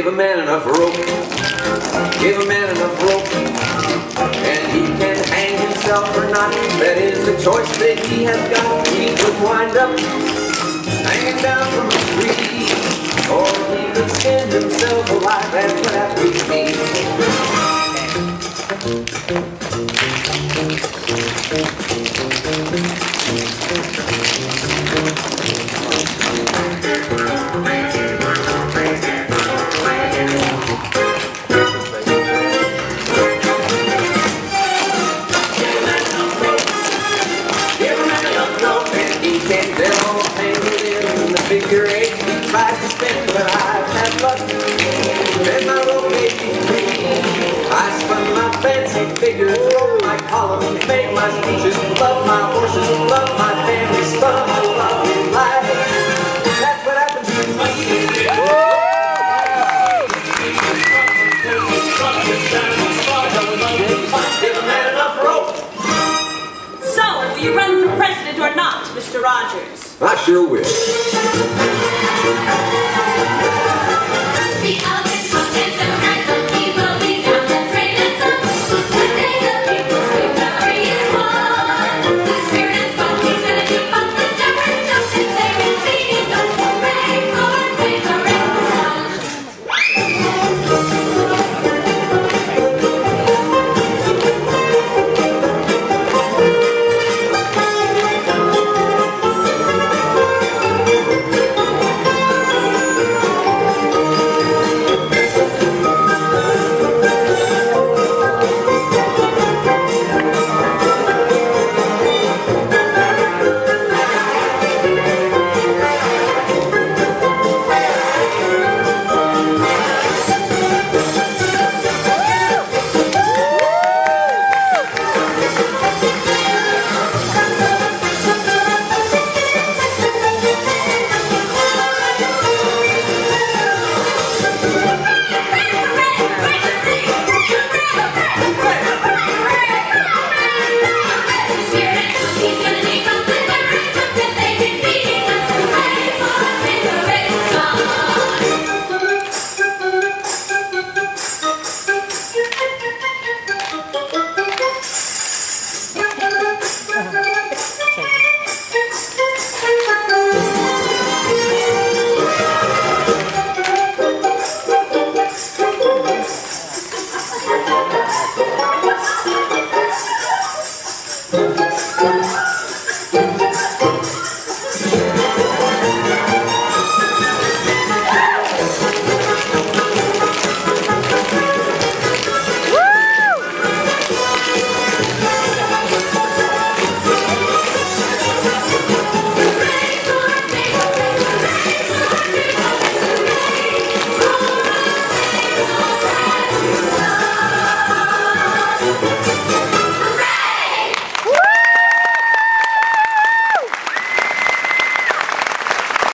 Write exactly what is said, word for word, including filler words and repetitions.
Give a man enough rope, give a man enough rope, and he can hang himself or not. That is the choice that he has got. He could wind up hanging down from a tree, or he could skin himself alive, that's what that would be. Figure eight, he tries to spin, but I've had luck, and my rope made me free. I spun my fancy figures, rope my columns, made my speeches, love my horses, love my family, spun my lovely life. That's what happens to me. Give a man enough rope. So, will you run for president or not, Mister Rogers? I sure will.